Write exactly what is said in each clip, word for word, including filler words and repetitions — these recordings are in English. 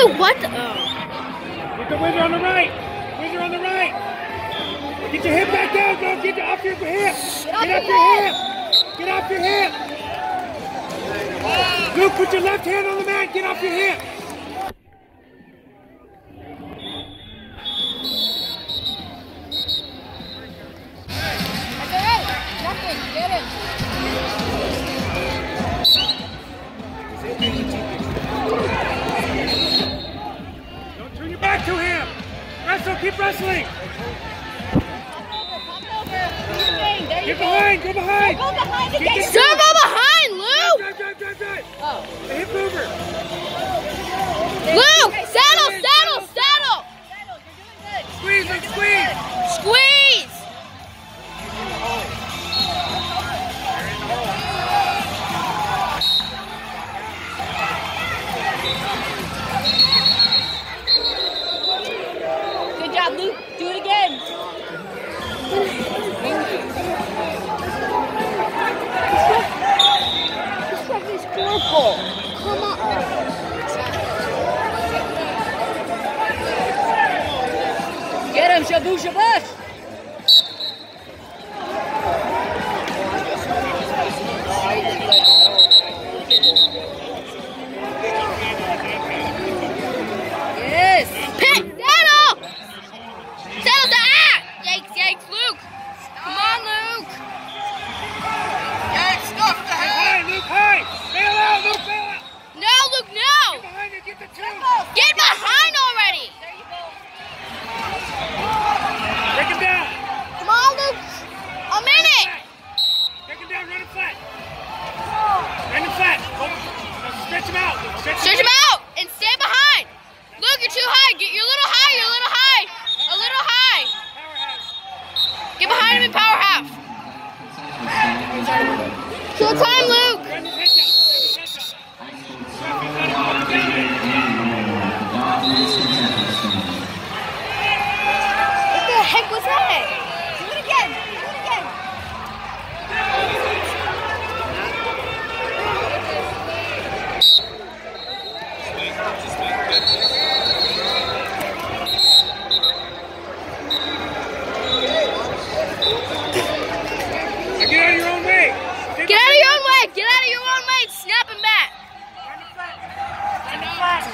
Luke, what the? Oh. Get the Whizzer on the right. Whizzer on the right. Get your hip back down, go. Get your, off your hip. Get, Get off your hip. Get off your hip. Luke, put your left hand on the mat. Get off your hip. Get him. Don't turn your back to him. Wrestle, keep wrestling. Get behind, go behind. Go behind again. Still go behind, Luke. Drive, drive, drive, drive. Oh. The hip mover. Luke, saddle, saddle, saddle. Squeeze, Luke, squeeze. Squeeze. Good job, Luke. Do it again. This truck is purple. Come on. Get him, Shabu Shabash. Yes. Pit, saddle. Saddle to act. Yikes, yikes, Luke. Come on, Luke. High, Luke, high. Bail out, Luke, bail out. No, Luke, no. Get behind it, get the two. Get behind already. Take him down. Come on, Luke. A minute. Take him down, run him flat. Run him flat. Stretch him out. Stretch, Stretch him out and stay behind. Luke, you're too high. Get you're a little high. You're a little high. A little high. Get behind him in power half. Kill time, Luke. Run his head down. Run his head down. What the heck was that? Do it again. Do it again. Now get out of your own way. Get out of your own way. Get out of your own way. Snap him back. Run him flat. Run him flat.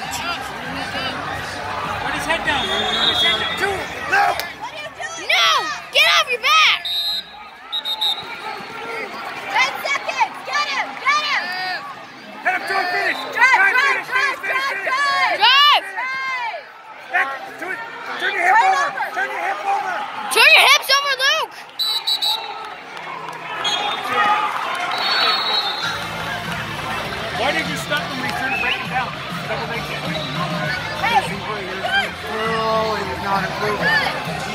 Run his head down. Run his head down. Two. No. No. Get off your back. Ten seconds. Get him. Get him. Head up to a finish. Drive, Finish, drive, finish, drive, finish, drive, finish. drive. Drive. Back to it. Turn your hip Turn over. over. Turn your hip over. Turn your hips over, Luke. Why did you stop when we turned to break it down? Double leg kick. Hey. Oh, he's not improving.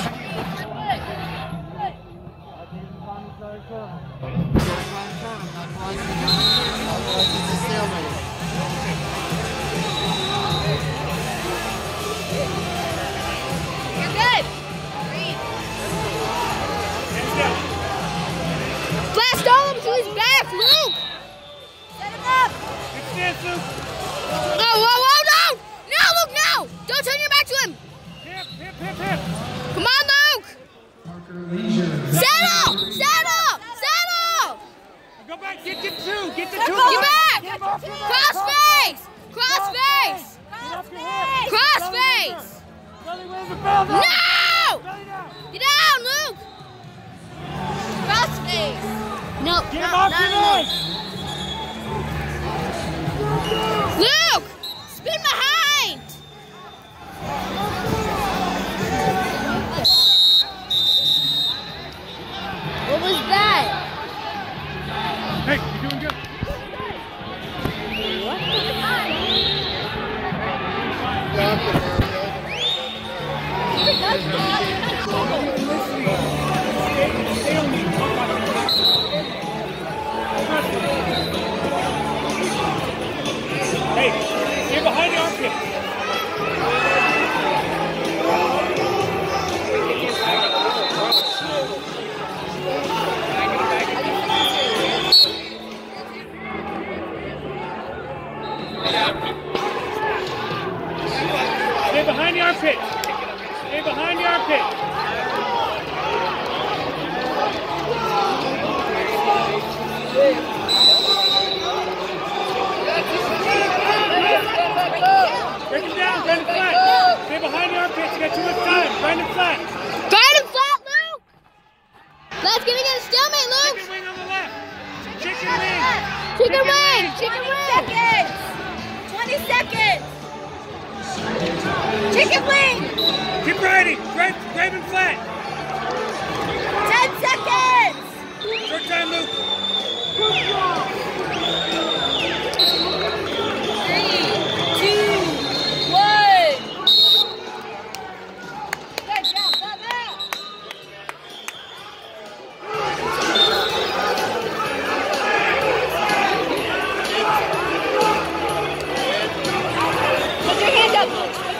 You're good. Blast all of him to his back, Luke. Set him up. Good stance, Luke. Oh, whoa, whoa, no. No, Luke, no. Don't turn your back to him. Hip, hip, hip, hip. Come on, Luke. Settle. Settle. Settle. Go back. Get the two. Get the two. Get back. Get him off your head. Cross face. Cross face. Get off your head. Cross face. Belly Whizzer, belly down. No. Belly down. Get down, Luke. Cross face. No. Get him no, off no, your no. leg. Luke, spin behind. What was that? Hey, you're doing good. Hey, get behind the armpit. Stay behind the armpit. Stay behind the armpit. Break him down, grind him flat. Stay behind the armpits, you got too much time. Grind him flat. Grind him flat, Luke! Let's get against stalemate, Luke! Chicken wing on the left. Chicken wing. Chicken wing! Chicken twenty wing! seconds. twenty seconds. Chicken wing. Keep riding. Grind, grind him flat. ten seconds. Short time, Luke. Three, two, one. Good job, Bubba. Put your hand up.